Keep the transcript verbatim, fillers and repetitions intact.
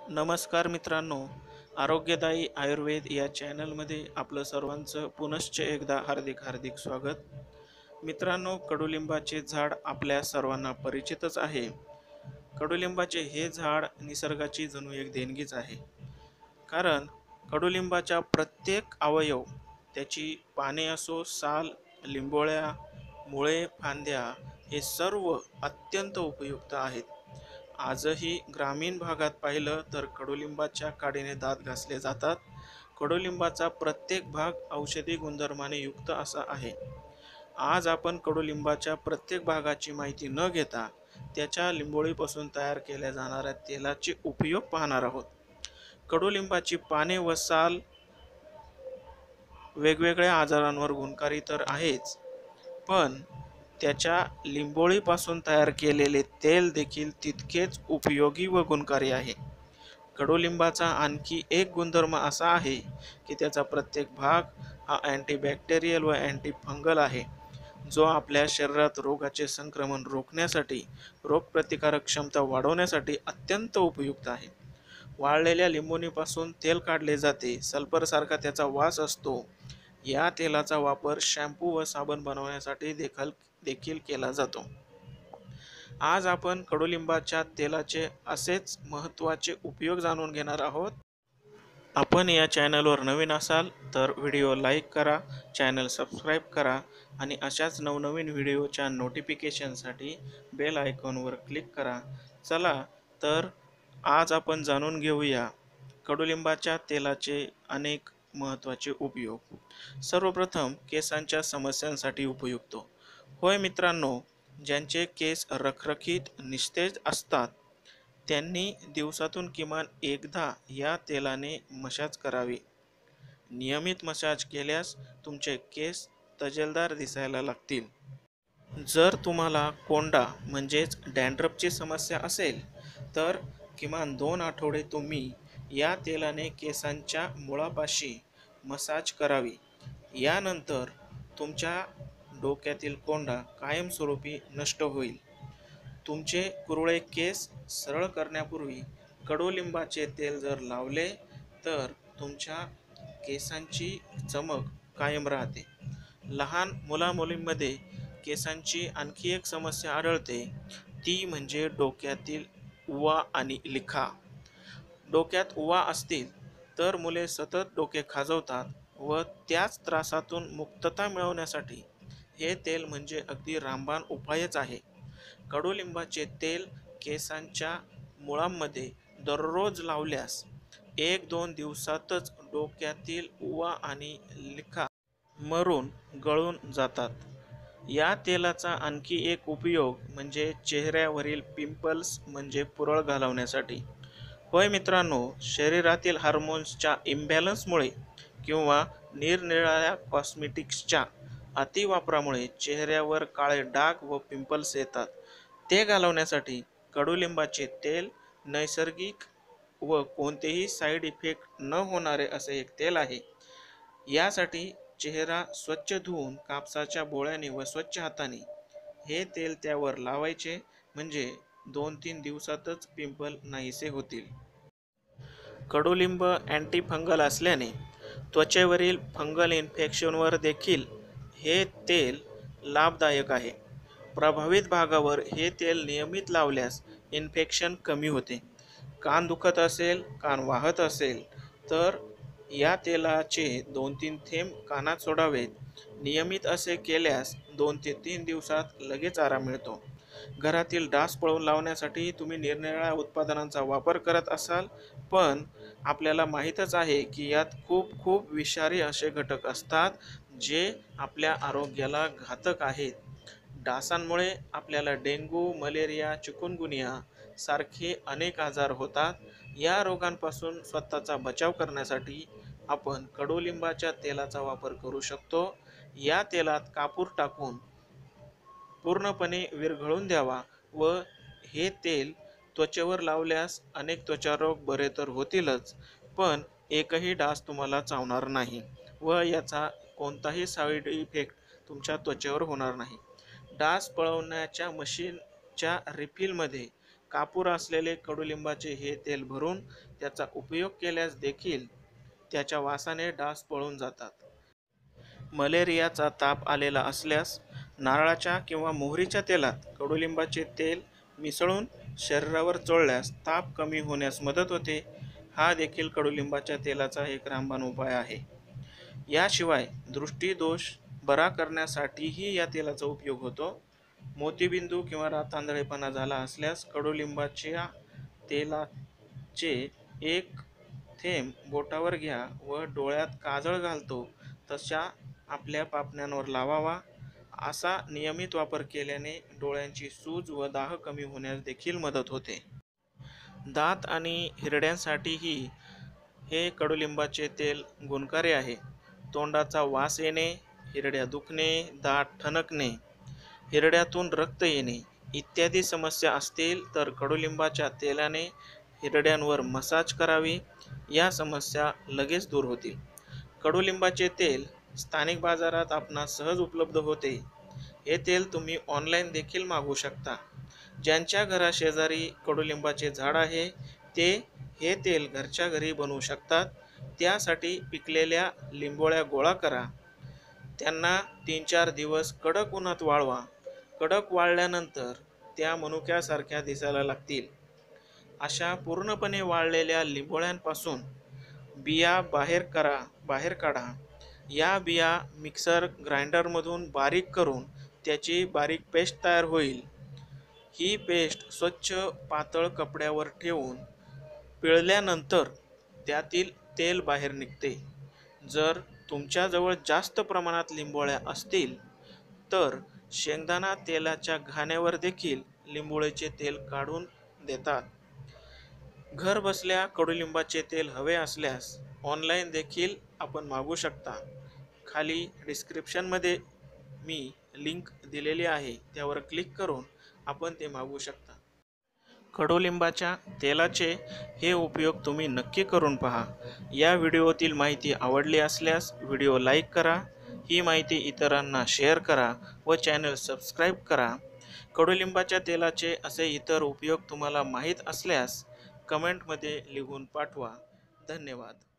नमस्कार मित्रांनो, आरोग्यदायी आयुर्वेद या चॅनलमध्ये आपलं सर्वांचं पुनश्च एकदा हार्दिक हार्दिक स्वागत. मित्रांनो, कडुलिंबाचे झाड आपल्या सर्वांना परिचितच आहे. कडुलिंबाचे हे झाड निसर्गाची जणू एक देणगीच आहे. कारण कडुलिंबाच्या प्रत्येक अवयव, त्याची पाने असो, साल, लिंबोळ्या, मुळे, फांद्या, हे सर्व अत्यंत उपयुक्त आहेत. आजही ग्रामीण भागात पाहिलं तर कडुलिंबाच्या काडीने दात घासले जातात. कडुलिंबाचा प्रत्येक भाग औषधी गुणधर्माने युक्त असा आहे. आज आपण कडुलिंबाच्या प्रत्येक भागाची माहिती न घेता त्याच्या लिंबोळीपासून तयार केल्या जाणाऱ्या तेलाचे उपयोग पाहणार आहोत. कडुलिंबाची पाने व साल वेगवेगळ्या आजारांवर गुणकारी तर आहेच, पण त्याच्या लिंबोळीपासून तयार केलेले तेल देखील तितकेच उपयोगी व गुणकारी आहे. कडुलिंबाचा आणखी एक गुणधर्म असा आहे की त्याचा प्रत्येक भाग हा अँटीबॅक्टेरियल व अँटीफंगल आहे, जो आपल्या शरीरात रोगाचे संक्रमण रोखण्यासाठी, रोगप्रतिकारक क्षमता वाढवण्यासाठी अत्यंत उपयुक्त आहे. वाळलेल्या लिंबोणीपासून तेल काढले जाते. सल्फरसारखा त्याचा वास असतो. या तेलाचा वापर शॅम्पू व साबण बनवण्यासाठी देखील देखील केला जातो. आज आपण कडुलिंबाच्या तेलाचे असेच महत्त्वाचे उपयोग जाणून घेणार आहोत. आपण या चॅनलवर नवीन असाल तर व्हिडिओ लाईक करा, चॅनल सबस्क्राईब करा आणि अशाच नवनवीन व्हिडिओच्या नोटिफिकेशनसाठी बेल आयकॉनवर क्लिक करा. चला तर आज आपण जाणून घेऊया कडुलिंबाच्या तेलाचे अनेक महत्त्वाचे उपयोग. सर्वप्रथम केसांच्या समस्यांसाठी उपयुक्त. होय मित्रांनो, ज्यांचे केस रखरखीत निस्तेज असतात त्यांनी दिवसातून किमान एकदा या तेलाने मसाज करावी. नियमित मसाज केल्यास तुमचे केस तजेलदार दिसायला लागतील. जर तुम्हाला कोंडा म्हणजेच डॅन्ड्रफची समस्या असेल तर किमान दोन आठवडे तुम्ही या तेलाने केसांच्या मुळापाशी मसाज करावी. यानंतर तुमच्या डोक्यातील कोंडा कायमस्वरूपी नष्ट होईल. तुमचे कुरळे केस सरळ करण्यापूर्वी कडुलिंबाचे तेल जर लावले तर तुमच्या केसांची चमक कायम राहते. लहान मुलामुलींमध्ये केसांची आणखी एक समस्या आढळते, ती म्हणजे डोक्यातील उवा आणि लिखा. डोक्यात उवा असतील तर मुले सतत डोके खाजवतात व त्याच त्रासातून मुक्तता मिळवण्यासाठी हे तेल म्हणजे अगदी रामबाण उपायच आहे. कडुलिंबाचे तेल केसांच्या मुळांमध्ये दररोज लावल्यास एक दोन दिवसातच डोक्यातील उवा आणि लिखा मरून गळून जातात. या तेलाचा आणखी एक उपयोग म्हणजे चेहऱ्यावरील पिंपल्स म्हणजे पुरळ घालवण्यासाठी. होय मित्रांनो, शरीरातील हार्मोन्सच्या इम्बॅलन्समुळे किंवा निरनिराळ्या कॉस्मेटिक्सच्या अतिवापरामुळे चेहऱ्यावर काळे डाग व पिंपल्स येतात. ते घालवण्यासाठी कडुलिंबाचे तेल नैसर्गिक व कोणतेही साईड इफेक्ट न होणारे असे एक तेल आहे. यासाठी चेहरा स्वच्छ धुवून कापसाच्या बोळ्याने व स्वच्छ हाताने हे तेल त्यावर लावायचे, म्हणजे दोन तीन दिवसातच पिंपल नाहीसे होतील. कडुलिंब अँटीफंगल असल्याने त्वचेवरील फंगल इन्फेक्शनवर देखील हे तेल लाभदायक आहे. प्रभावित भागावर हे तेल नियमित लावल्यास इन्फेक्शन कमी होते. कान दुखत असेल, कान वाहत असेल तर या तेलाचे दोन तीन थेंब कानात सोडावेत. नियमित असे केल्यास दोन ते तीन दिवसात लगेच आराम मिळतो. घरातील डास पळवून लावण्यासाठी तुम्ही निरनिराळ्या उत्पादनांचा वापर करत असाल, पण आपल्याला माहीतच आहे की यात खूप खूप विषारी असे घटक असतात जे आपल्या आरोग्याला घातक आहेत. डासांमुळे आपल्याला डेंग्यू, मलेरिया, चिकुनगुनिया सारखे अनेक आजार होतात. या रोगांपासून स्वतःचा बचाव करण्यासाठी आपण कडुलिंबाच्या तेलाचा वापर करू शकतो. या तेलात कापूर टाकून पूर्णपणे विरघळून द्यावा व हे तेल त्वचेवर लावल्यास अनेक त्वचारोग बरे तर होतीलच, पण एकही डास तुम्हाला चावणार नाही व याचा कोणताही साईड इफेक्ट तुमच्या त्वचेवर होणार नाही. डास पळवण्याच्या मशीनच्या रिफिलमध्ये कापूर असलेले कडुलिंबाचे हे तेल भरून त्याचा उपयोग केल्यास देखील त्याच्या वासाने डास पळून जातात. मलेरियाचा ताप आलेला असल्यास नारळाच्या किंवा मोहरीच्या तेलात कडुलिंबाचे तेल मिसळून शरीरावर चोळल्यास ताप कमी होण्यास मदत होते. हा देखील कडुलिंबाच्या तेलाचा एक रामबाण उपाय आहे. याशिवाय दृष्टीदोष बरा करण्यासाठीही या तेलाचा उपयोग होतो. मोतीबिंदू किंवा रातांधळेपणा झाला असल्यास कडुलिंबाच्या तेलाचे एक थेंब बोटावर घ्या व डोळ्यात काजळ घालतो तशा आपल्या पापण्यांवर लावावा. असा नियमित वापर केल्याने डोळ्यांची सूज व दाह कमी होण्यास देखील मदत होते. दात आणि हिरड्यांसाठीही हे कडुलिंबाचे तेल गुणकारी आहे. तोंडाचा वास येणे, हिरड्या दुखणे, दात ठणकणे, हिरड्यातून रक्त येणे इत्यादी समस्या असतील तर कडुलिंबाच्या तेलाने हिरड्यांवर मसाज करावी. या समस्या लगेच दूर होतील. कडुलिंबाचे तेल स्थानिक बाजारात आपणास सहज उपलब्ध होते. हे तेल तुम्ही ऑनलाईन देखील मागवू शकता. ज्यांच्या घराशेजारी कडुलिंबाचे झाड आहे ते हे तेल घरच्या घरी बनवू शकतात. त्यासाठी पिकलेल्या लिंबोळ्या गोळा करा. त्यांना तीन चार दिवस कडक उन्हात वाळवा. कडक वाळल्यानंतर त्या मनुक्यासारख्या दिसायला लागतील. अशा पूर्णपणे वाळलेल्या लिंबोळ्यांपासून बिया बाहेर करा बाहेर काढा. या बिया मिक्सर ग्राइंडरमधून बारीक करून त्याची बारीक पेस्ट तयार होईल. ही पेस्ट स्वच्छ पातळ कपड्यावर ठेवून पिळल्यानंतर त्यातील तेल बाहेर निघते. जर तुमच्याजवळ जास्त प्रमाणात लिंबोळ्या असतील तर शेंगदाणा तेलाच्या घाण्यावर देखील लिंबोळीचे तेल काढून देतात. घर बसल्या कडुलिंबाचे तेल हवे असल्यास ऑनलाईन देखील आपण मागवू शकता. खाली डिस्क्रिप्शनमध्ये मी लिंक दिलेली आहे, त्यावर क्लिक करून आपण ते मागवू शकता. कडुलिंबाच्या तेलाचे हे उपयोग तुम्ही नक्की करून पहा. या व्हिडिओतील माहिती आवडली असल्यास व्हिडिओ लाईक करा. ही माहिती इतरांना शेअर करा व चॅनल सबस्क्राईब करा. कडुलिंबाच्या तेलाचे असे इतर उपयोग तुम्हाला माहीत असल्यास कमेंटमध्ये लिहून पाठवा. धन्यवाद.